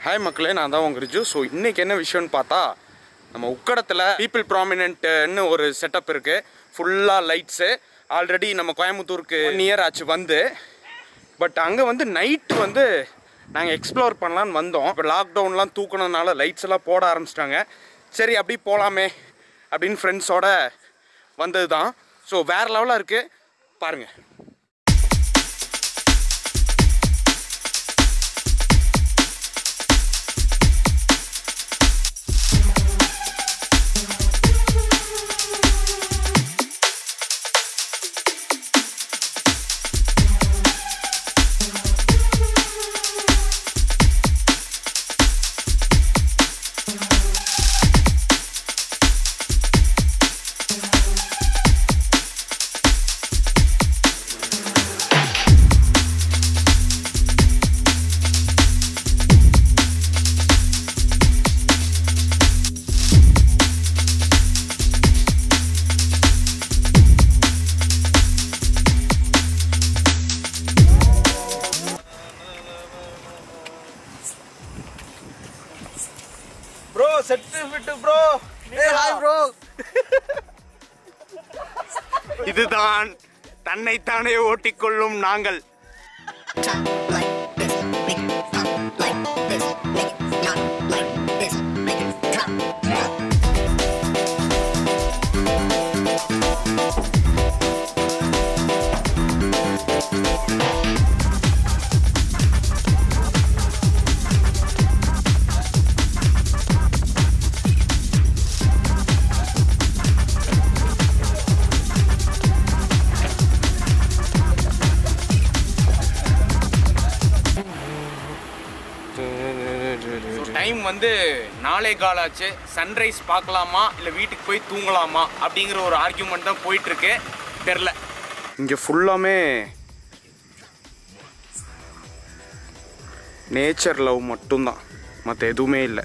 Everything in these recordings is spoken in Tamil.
Hi Makkale, நான் தான் உங்க Riju. So இன்னைக்கு என்ன விஷயம்னு பார்த்தா நம்ம உக்கடத்துல people prominent ன்னு ஒரு செட்டப் இருக்கு. ஃபுல்லா லைட்ஸ். ஆல்ரெடி நம்ம கோயம்புத்தூருக்கு 1 இயர் ஆச்சு வந்து. பட் அங்க வந்து நைட் வந்து நாங்க எக்ஸ்ப்ளோர் பண்ணலாம்னு வந்தோம். இப்போ லாக்டவுன்லாம் தூக்குனதுனால லைட்ஸ் எல்லாம் போட ஆரம்பிச்சிட்டாங்க. சரி அப்படி போலாமே அப்படின்னு ஃப்ரெண்ட்ஸோட வந்தது தான். ஸோ வேற லெவலாக இருக்கு பாருங்க. Bro, Settu Fittu bro. Hey, hi bro. இதுதான் தன்னைத்தானே ஓட்டிக்கொள்ளும் நாங்கள். டைம் வந்து 4:15 ஆச்சு. சன்ரைஸ் பார்க்கலாமா இல்லை வீட்டுக்கு போய் தூங்கலாமா அப்படிங்கிற ஒரு ஆர்கியூமெண்ட் தான் போயிட்டு இருக்கு. தெரில இங்கே ஃபுல்லாமே நேச்சர் லவ் மட்டும்தான், மற்ற எதுவுமே இல்லை.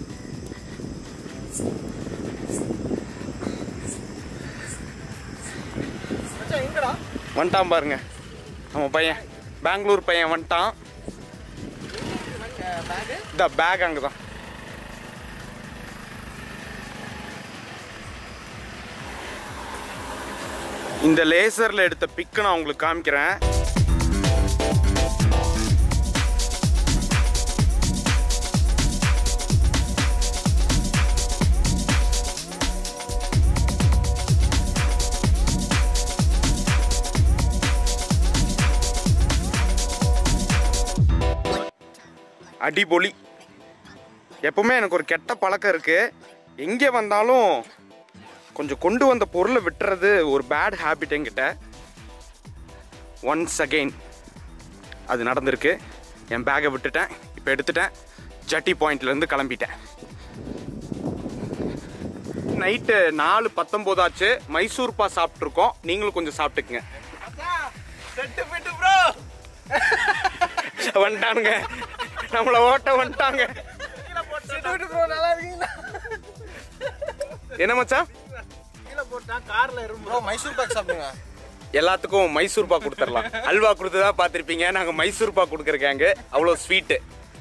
வந்துட்டான் பாருங்க நம்ம பையன், பெங்களூர் பையன் வந்துட்டான். இந்த பேக் அங்கதான். இந்த லேசர்ல எடுத்த பிக் நான் உங்களுக்கு காமிக்கிறேன். அடிபொலி. எப்பவுமே எனக்கு ஒரு கெட்ட பழக்கம் இருக்கு, எங்கே வந்தாலும் கொஞ்சம் கொண்டு வந்த பொருளை விட்டுறது ஒரு பேட் ஹேபிட் என்கிட்ட. ஒன்ஸ் அகெயின் அது நடந்திருக்கு. என் பேக்கை விட்டுட்டேன், இப்போ எடுத்துட்டேன். ஜட்டி பாயிண்ட்லேருந்து கிளம்பிட்டேன். நைட்டு 4:19 ஆச்சு. மைசூர் பா சாப்பிட்ருக்கோம், நீங்களும் கொஞ்சம் சாப்பிட்டுக்குங்க. வந்துட்டானுங்க, நம்மள ஓட்ட வந்துட்டாங்க. என்ன மச்சான் மைசூர் பாக் சாப்பிடுங்க. எல்லாத்துக்கும் மைசூர் பாக் கொடுத்துடலாம். அல்வா கொடுத்துதான் பார்த்துருப்பீங்க, நாங்கள் மைசூர் பாக் கொடுக்குறக்காங்க. அவ்வளோ ஸ்வீட்டு.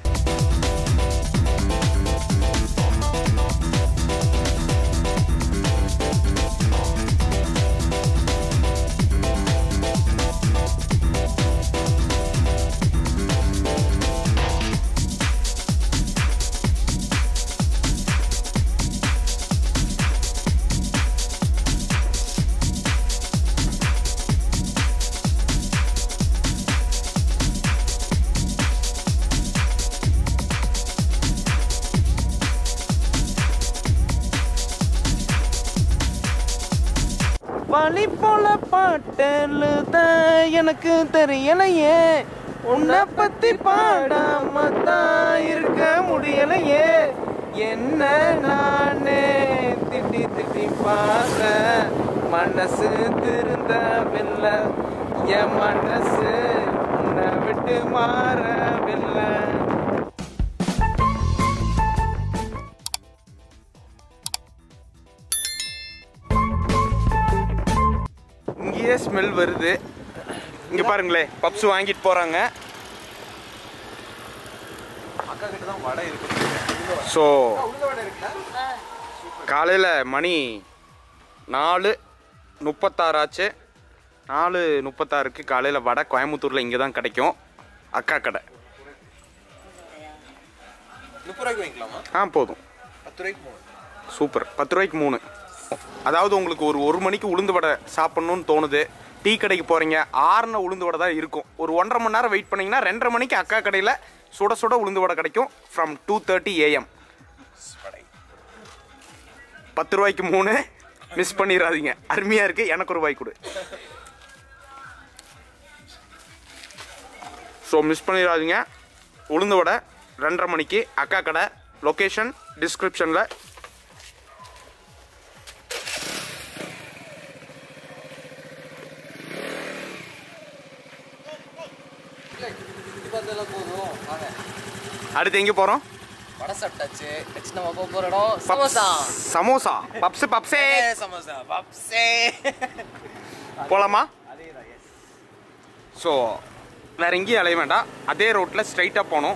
வழி போல பாட்டலுதான் எனக்கு தெரியலையே, உன்னை பத்தி பாடாம தான் இருக்க முடியலையே. என்ன நானே திட்டி திட்டி பார்த்த மனசு திருந்தவில்லை, என் மனசு உன்னை விட்டு மாறவில்லை. இங்கேயே ஸ்மெல் வருது. இங்க பாருங்களே, பப்ஸ் வாங்கிட்டு போறாங்க. ஸோ காலையில் மணி 4:36 ஆச்சு. 4:36க்கு காலையில் வடை கோயம்புத்தூரில் இங்கே தான் கிடைக்கும். அக்கா கடை. 30 ரூபாய்க்கு வாங்கிக்கலாமா? போதும். 10 ரூபாய்க்கு 3. சூப்பர். 10 ரூபாய்க்கு 3. அதாவது உங்களுக்கு ஒரு மணிக்கு உளுந்து வடை சாப்பிட்ணுன்னு தோணுது, டீ கடைக்கு போகிறீங்க, 6 உளுந்து வடை தான் இருக்கும். ஒரு 1.5 மணி நேரம் வெயிட் பண்ணிங்கன்னா 2:30 மணிக்கு அக்கா கடையில் சுட சுட உளுந்து வடை கிடைக்கும். From 2:30 AM. 10 ரூபாய்க்கு 3 மிஸ் பண்ணிடாதீங்க. அருமையாக இருக்குது. எனக்கு 1 ரூபாய் கொடு. ஸோ மிஸ் பண்ணிடாதீங்க. உளுந்து வடை 2:30 மணிக்கு அக்கா கடை. லொக்கேஷன் டிஸ்கிரிப்ஷனில். அடுத்து எங்கே போகிறோம்? வடை சாப்பிட்டாச்சு. நெக்ஸ்ட் நம்ம போக போகிற இடம் சமோசா. சமோசா. பப்ஸே சமோசா பப்ஸே. போகலாமா? ஸோ வேறு எங்கேயும் அலைய வேண்டாம். அதே ரோட்டில் ஸ்ட்ரைட்டாக போகணும்.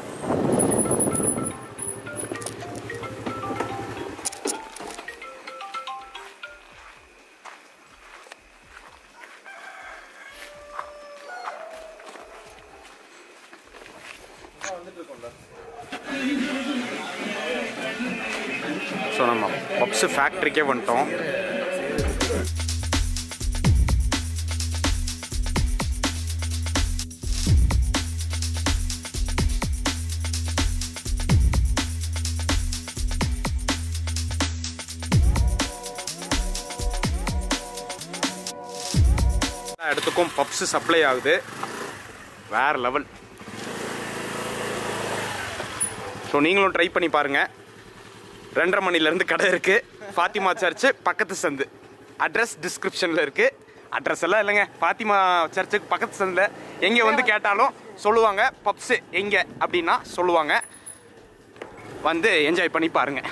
ஸோ நம்ம பப்ஸ் ஃபேக்ட்ரிக்கே வந்துட்டோம். இடத்துக்கும் பப்ஸ் சப்ளை ஆகுது. வேற லெவல். ஸோ நீங்களும் ட்ரை பண்ணி பாருங்கள். 2:30 மணிலேருந்து கடை இருக்குது. ஃபாத்திமா சர்ச்சு பக்கத்து சந்து. அட்ரஸ் டிஸ்கிரிப்ஷனில் இருக்குது. அட்ரஸ் எல்லாம் இல்லைங்க, ஃபாத்திமா சர்ச்சுக்கு பக்கத்து சந்தில் எங்கே வந்து கேட்டாலும் சொல்லுவாங்க. பப்ஸு எங்கே அப்படின்னா சொல்லுவாங்க. வந்து என்ஜாய் பண்ணி பாருங்கள்.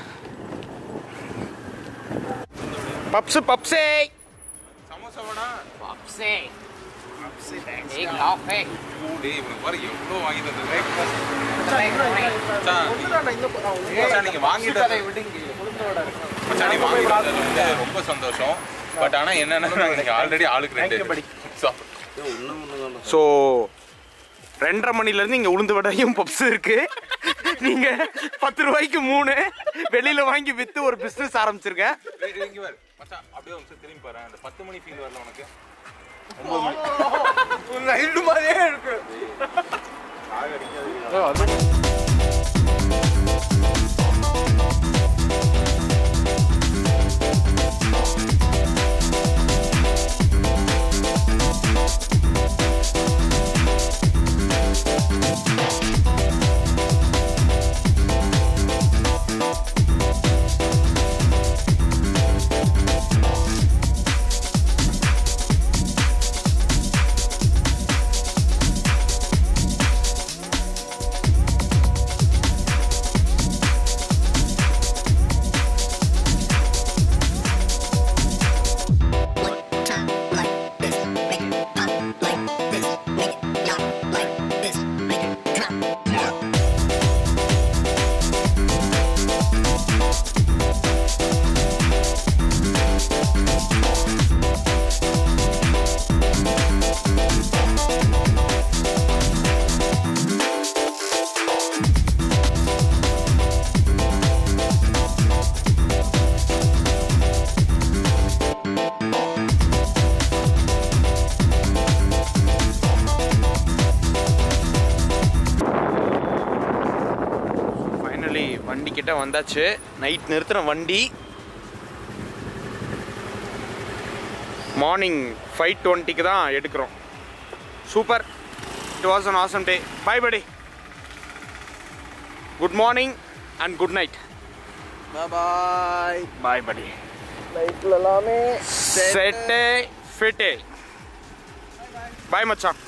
பப்ஸே சமோசாவடா பப்ஸே. एक लाख है டேய் இவனுக்கு பாரு எவ்வளவு வாங்கி தந்தது. நீங்க வாங்கிட்டு மச்சான் நீ வாங்கிட்டு வந்தது ரொம்ப சந்தோஷம். பட் ஆனா என்னன்னா நீங்க ஆல்ரெடி ஆளுக்கு 2 ஸோ 2:30 மணிலேருந்து இங்கே உளுந்து வடையும் பப்ஸ் இருக்கு. நீங்கள் 10 ரூபாய்க்கு 3 வெளியில் வாங்கி விற்று ஒரு பிஸ்னஸ் ஆரம்பிச்சிருக்கேன். மச்சான் அப்படியே வந்து திரும்பி பாரு. அந்த 10 மணி ஃபீல் வரல உனக்கு? 9 மணி நைட்டு மாதிரியே இருக்கு. வண்டி கிட்ட வந்தாச்சு. நைட் நிறுத்தின வண்டி. மார்னிங் 5:20க்கு தான் எடுக்கிறோம். Super. It was an awesome day. Bye buddy. Good morning and good night. Bye bye. Bye buddy. லைஃப்ல எல்லாமே Settu Fittu. Bye மச்சான்.